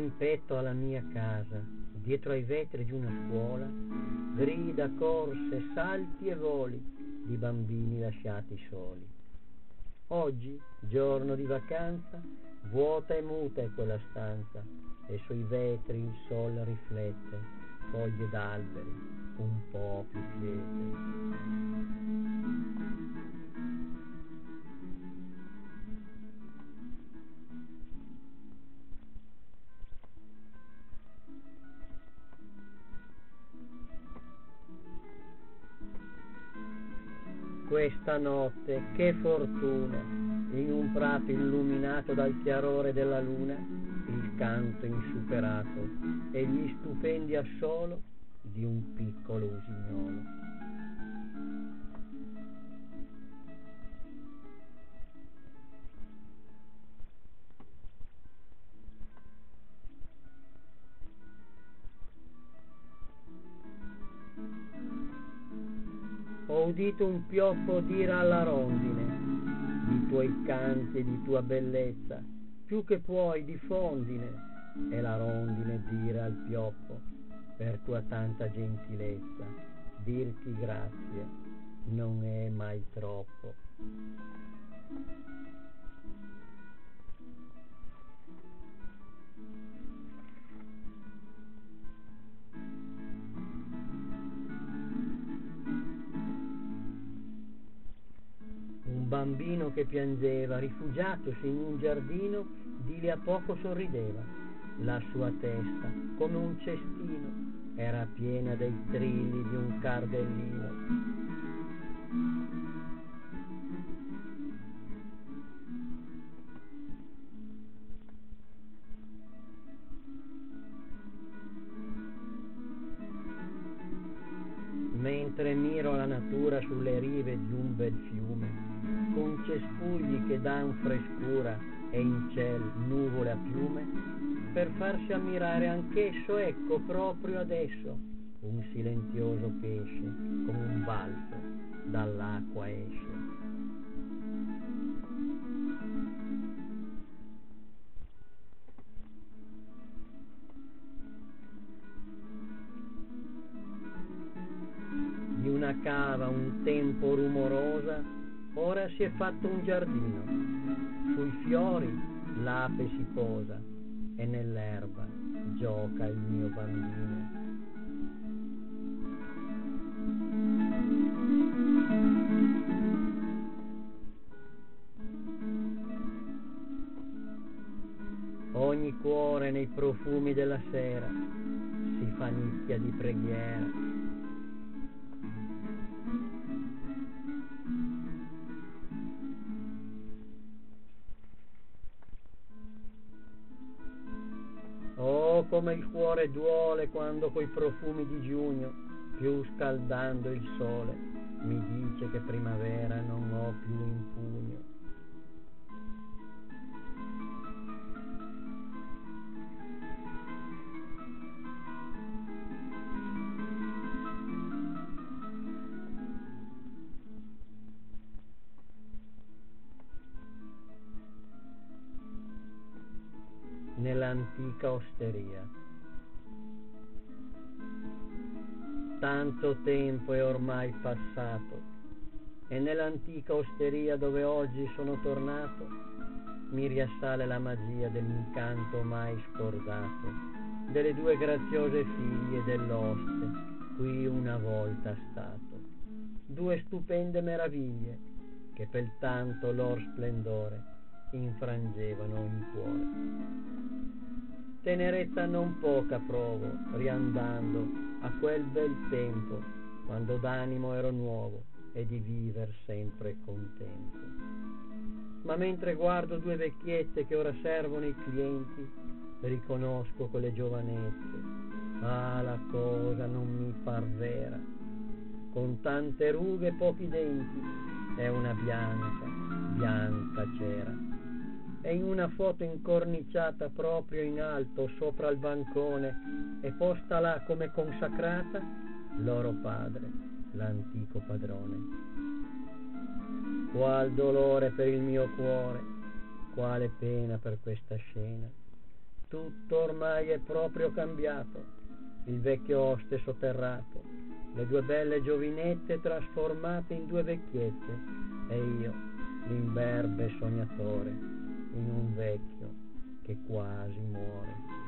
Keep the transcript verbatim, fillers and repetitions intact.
in petto alla mia casa, dietro ai vetri di una scuola, grida, corse, salti e voli di bambini lasciati soli. Oggi, giorno di vacanza, vuota e muta è quella stanza, e sui vetri il sol riflette foglie d'alberi un po' più quiete. Questa notte, che fortuna, in un prato illuminato dal chiarore della luna, il canto insuperato e gli stupendi assolo di un piccolo usignolo. Ho udito un pioppo dire alla rondine di tuoi canti e di tua bellezza, più che puoi diffondine, e la rondine dire al pioppo, per tua tanta gentilezza, dirti grazie non è mai troppo. Un bambino che piangeva, rifugiatosi in un giardino, di lì a poco sorrideva. La sua testa, come un cestino, era piena dei trilli di un cardellino. Mentre miro la natura sulle rive di un bel fiume, con cespugli che dan frescura e in ciel nuvole a piume, per farsi ammirare anch'esso, ecco proprio adesso un silenzioso pesce come un balzo dall'acqua esce. Di una cava un tempo rumorosa ora si è fatto un giardino, sui fiori l'ape si posa e nell'erba gioca il mio bambino. Ogni cuore nei profumi della sera si fa nicchia di preghiera. Oh, come il cuore duole quando coi profumi di giugno, più scaldando il sole, mi dice che primavera non ho più in pugno. Nell'antica osteria. Tanto tempo è ormai passato, e nell'antica osteria dove oggi sono tornato mi riassale la magia dell'incanto mai scordato, delle due graziose figlie dell'oste qui una volta stato, due stupende meraviglie che pel tanto lor splendore infrangevano il cuore. Tenerezza non poca provo, riandando a quel bel tempo, quando d'animo ero nuovo e di viver sempre contento. Ma mentre guardo due vecchiette che ora servono i clienti, riconosco quelle giovanette. Ah, la cosa non mi par vera, con tante rughe e pochi denti, è una bianca, bianca cera. E in una foto incorniciata proprio in alto sopra il bancone e posta là come consacrata, loro padre, l'antico padrone. Qual dolore per il mio cuore, quale pena per questa scena. tutto ormai è proprio cambiato, il vecchio oste sotterrato, le due belle giovinette trasformate in due vecchiette, e io, l'imberbe sognatore, in un vecchio che quasi muore.